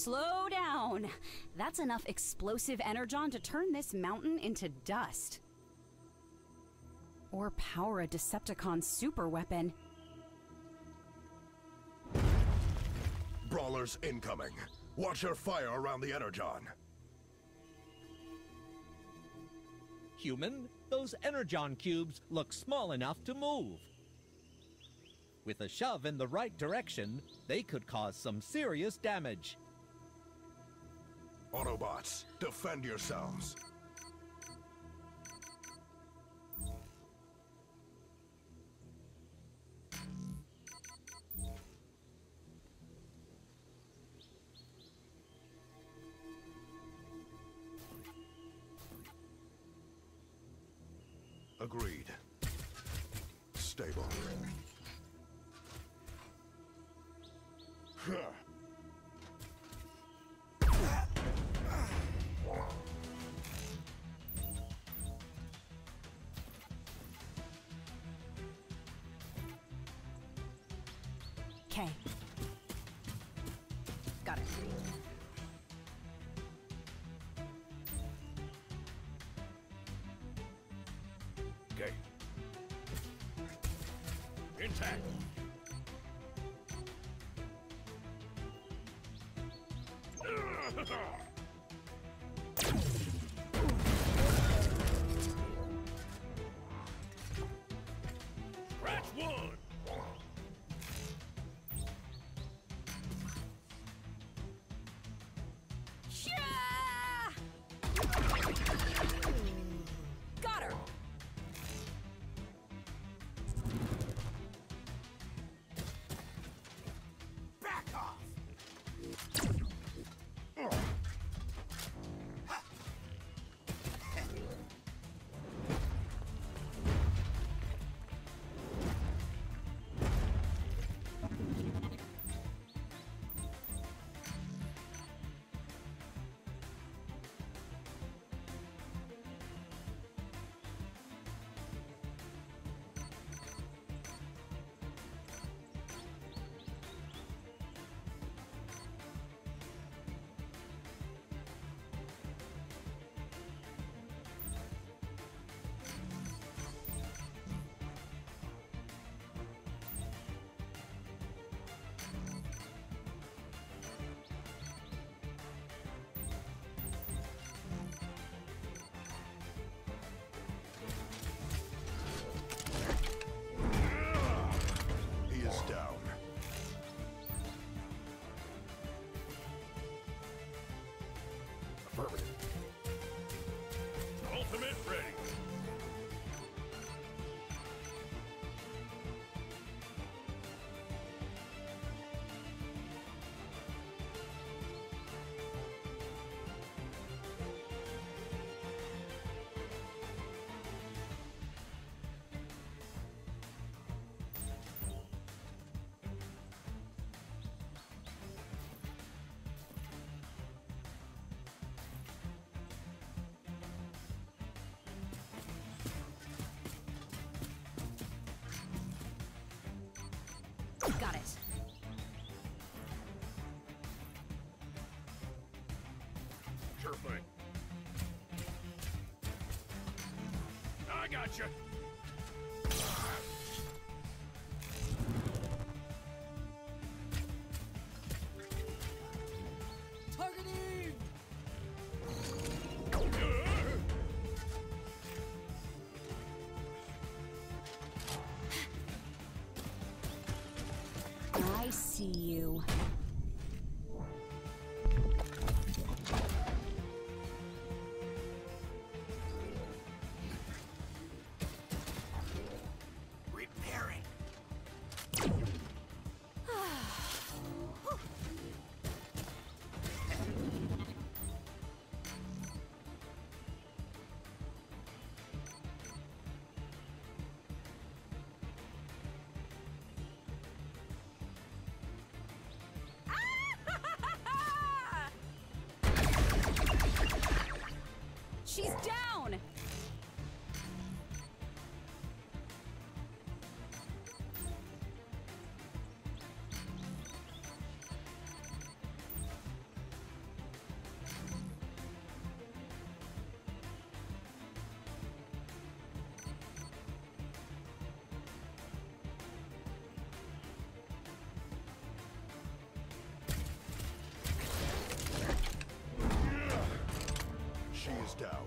Slow down. That's enough explosive energon to turn this mountain into dust. Or power a Decepticon super weapon. Brawlers incoming. Watch your fire around the energon. Human, those energon cubes look small enough to move. With a shove in the right direction, they could cause some serious damage. Autobots, defend yourselves. Agreed. Stable. Okay. Got it. Okay. Intact. Scratch one. Yeah! Got her. Back off. Ultimate ready. Got it. Sure thing. I got you. Targeting! I see you. Repairing. She's down! Enemies down.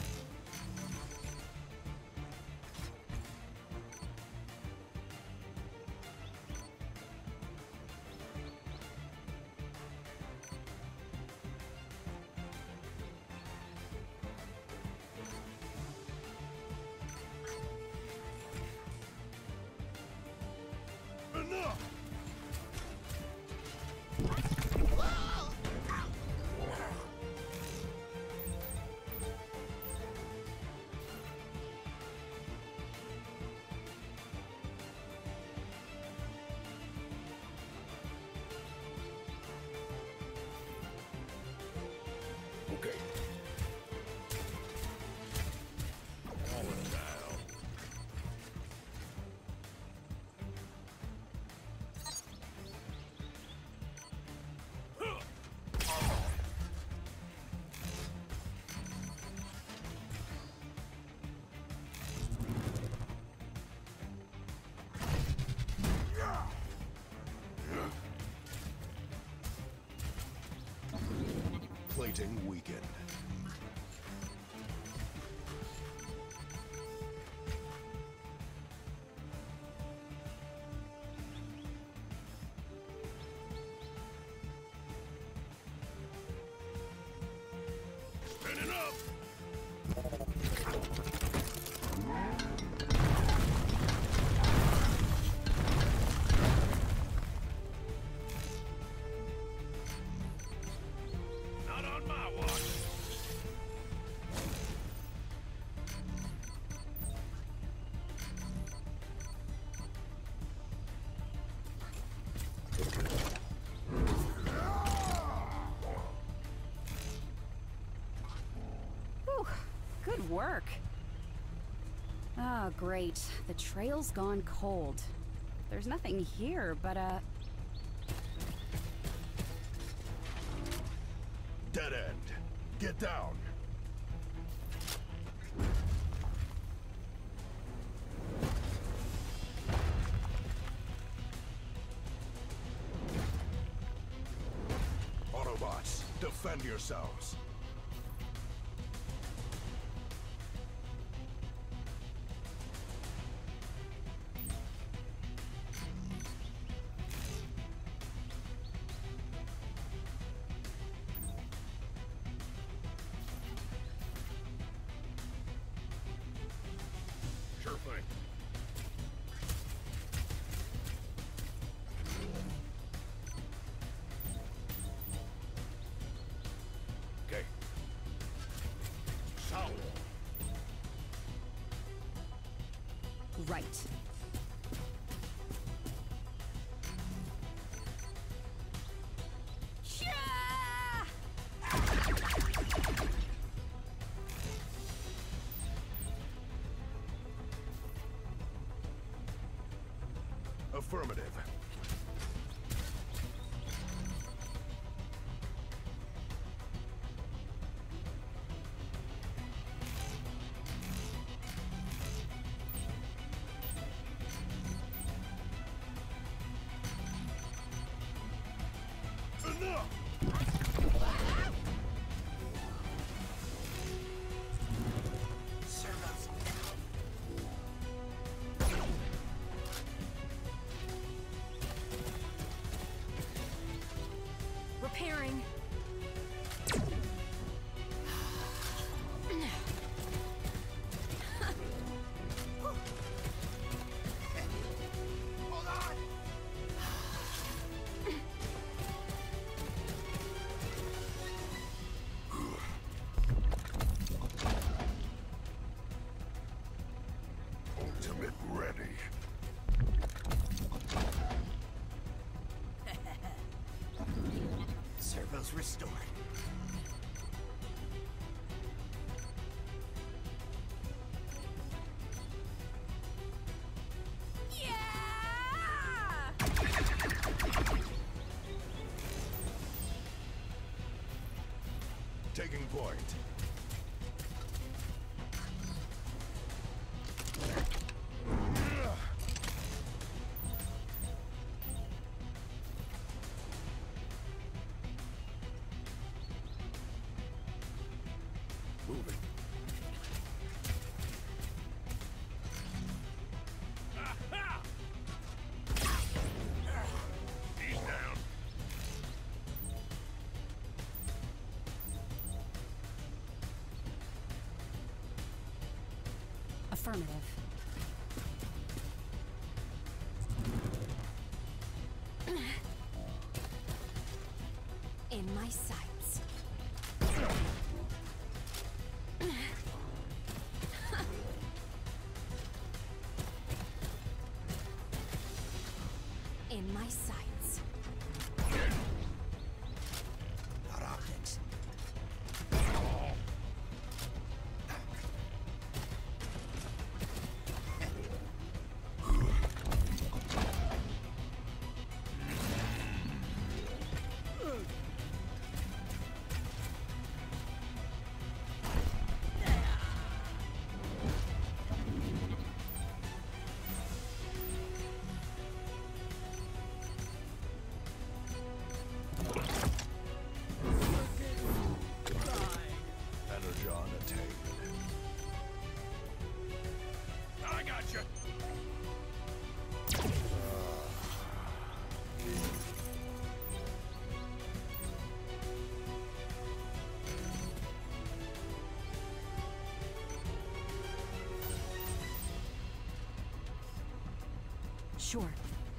Enough! Okay. Falling down. Plating weakened. Spinning up! Not on my watch. Whew, good work. Oh, great. The trail's gone cold. There's nothing here, but, Dead end. Get down. Autobots, defend yourselves. Sure thing. Okay. Solid. right. Affirmative. Enough! Repairing. Hold on! Ultimate ready. Servos restored. Taking point. Moving. He's down. Affirmative. In my sights. In my sights. Rocket. Energon attained. I gotcha. Sure.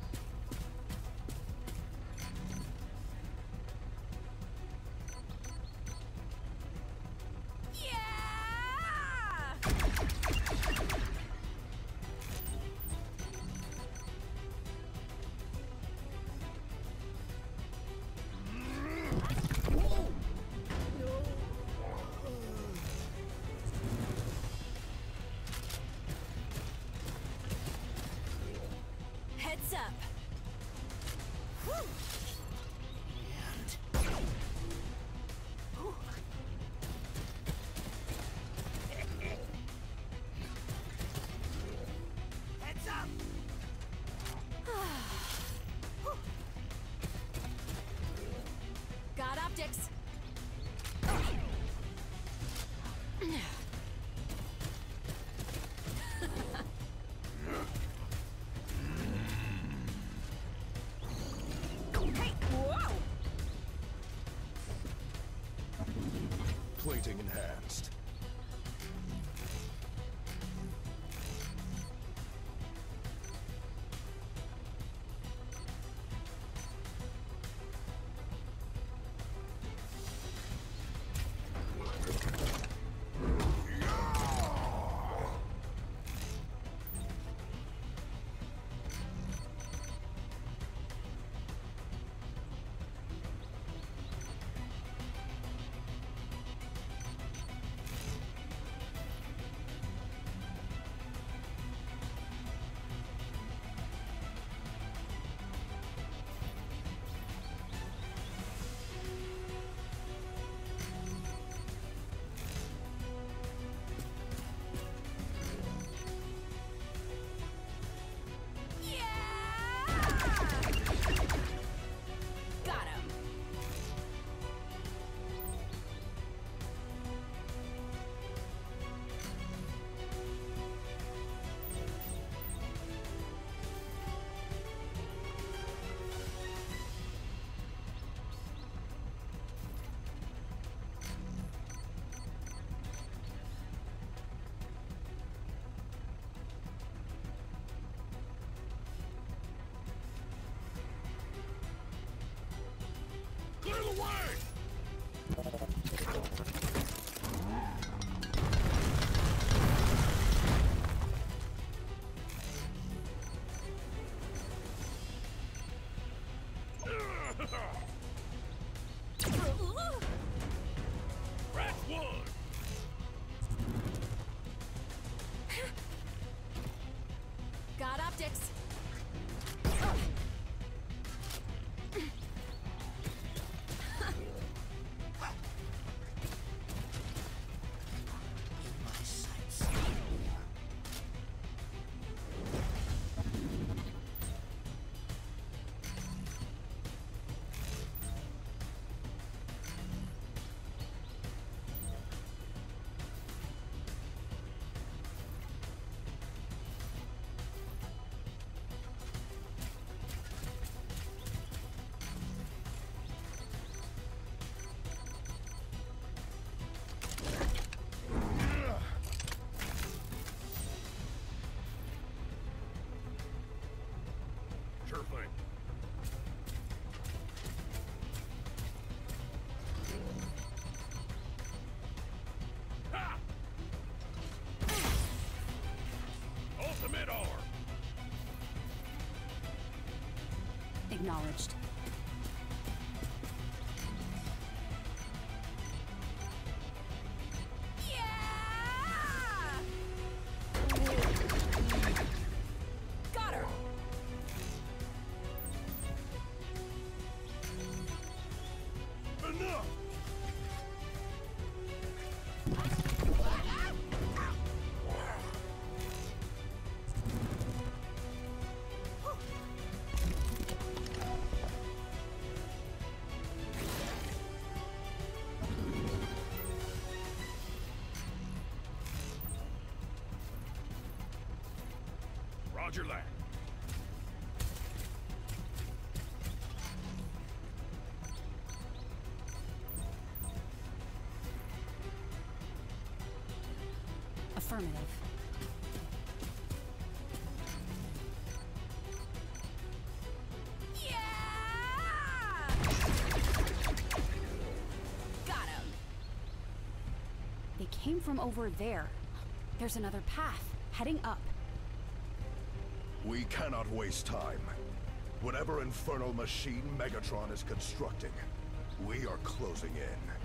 Heads up. Whew. Heads up! Got optics. Hey, whoa! Plating enhanced. Acknowledged. Got her! Enough! Roger that. Affirmative. Yeah! Got him. They came from over there. There's another path, heading up. We cannot waste time. Whatever infernal machine Megatron is constructing, we are closing in.